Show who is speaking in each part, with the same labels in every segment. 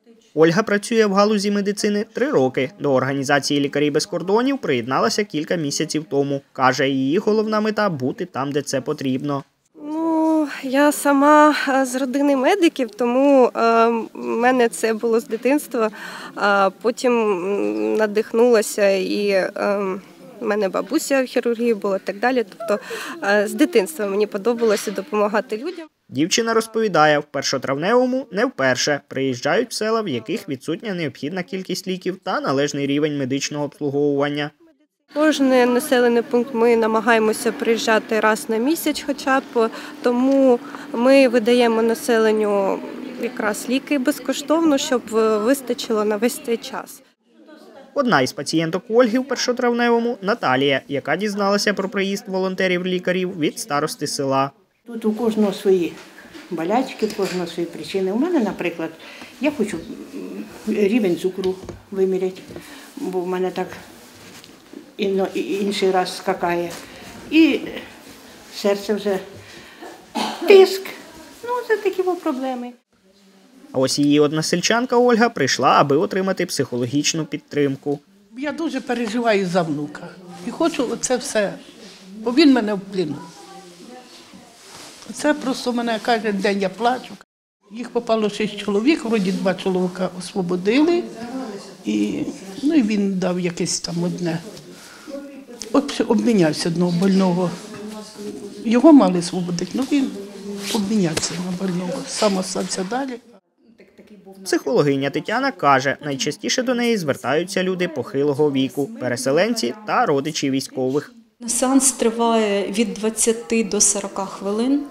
Speaker 1: Ольга працює в галузі медицини 3 роки. До організації «Лікарі без кордонів» приєдналася кілька місяців тому. Каже, її головна мета – бути там, де це потрібно.
Speaker 2: Я сама з родини медиків, тому в мене це було з дитинства. Потім надихнулася і в мене бабуся в хірургії була і так далі. Тобто з дитинства мені подобалося допомагати людям.
Speaker 1: Дівчина розповідає, в Першотравневому не вперше приїжджають в села, в яких відсутня необхідна кількість ліків та належний рівень медичного обслуговування.
Speaker 2: Кожний населений пункт ми намагаємося приїжджати раз на місяць хоча б, тому ми видаємо населенню якраз ліки безкоштовно, щоб вистачило на весь цей час.
Speaker 1: Одна із пацієнток Ольги в Першотравневому – Наталія, яка дізналася про приїзд волонтерів-лікарів від старости села.
Speaker 3: Тут у кожного свої болячки, у кожного свої причини. У мене, наприклад, я хочу рівень цукру виміряти, бо в мене так інший раз скакає. І серце вже, тиск. Це такі проблеми.
Speaker 1: А ось її односельчанка Ольга прийшла, аби отримати психологічну підтримку.
Speaker 4: Я дуже переживаю за внука. І хочу це все, бо він мене вплинув. Це просто мене кожен день я плачу. Їх попало 6 чоловік, вроді 2 чоловіка освободили. І він дав якесь там одне. Обмінявся одного больного. Його мали освободити, він обмінявся на больного. Сам остався далі.
Speaker 1: Психологиня Тетяна каже, найчастіше до неї звертаються люди похилого віку, переселенці та родичі військових.
Speaker 5: Сеанс триває від 20 до 40 хвилин.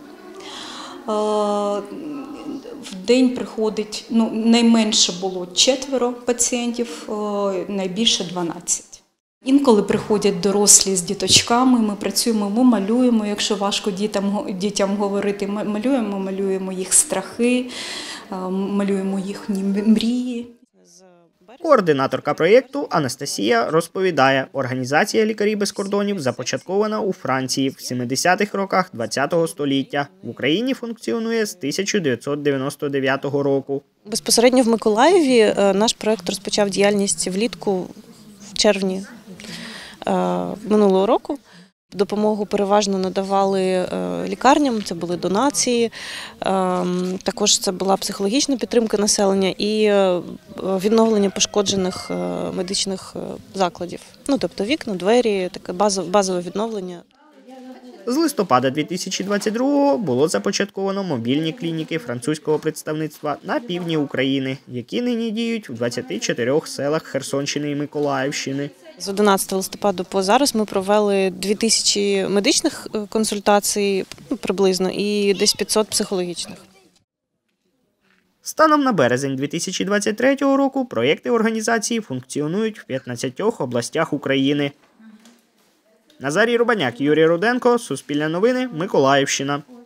Speaker 5: В день приходить, найменше було 4 пацієнтів, найбільше 12. Інколи приходять дорослі з діточками, ми працюємо, ми малюємо, якщо важко дітям говорити, малюємо їх страхи, малюємо їхні мрії.
Speaker 1: Координаторка проєкту Анастасія розповідає, організація «Лікарі без кордонів» започаткована у Франції в 70-х роках ХХ століття. В Україні функціонує з 1999 року.
Speaker 6: Безпосередньо в Миколаєві наш проєкт розпочав діяльність влітку, в червні минулого року. Допомогу переважно надавали лікарням, це були донації, також це була психологічна підтримка населення і відновлення пошкоджених медичних закладів. Тобто вікна, двері, таке базове відновлення.
Speaker 1: З листопада 2022-го було започатковано мобільні клініки французького представництва на півдні України, які нині діють в 24 селах Херсонщини і Миколаївщини.
Speaker 6: З 11 листопада по зараз ми провели 2000 медичних консультацій приблизно і десь 500 психологічних.
Speaker 1: Станом на березень 2023 року проєкти організації функціонують в 15 областях України. Назарій Рубаняк, Юрій Руденко, Суспільне новини, Миколаївщина.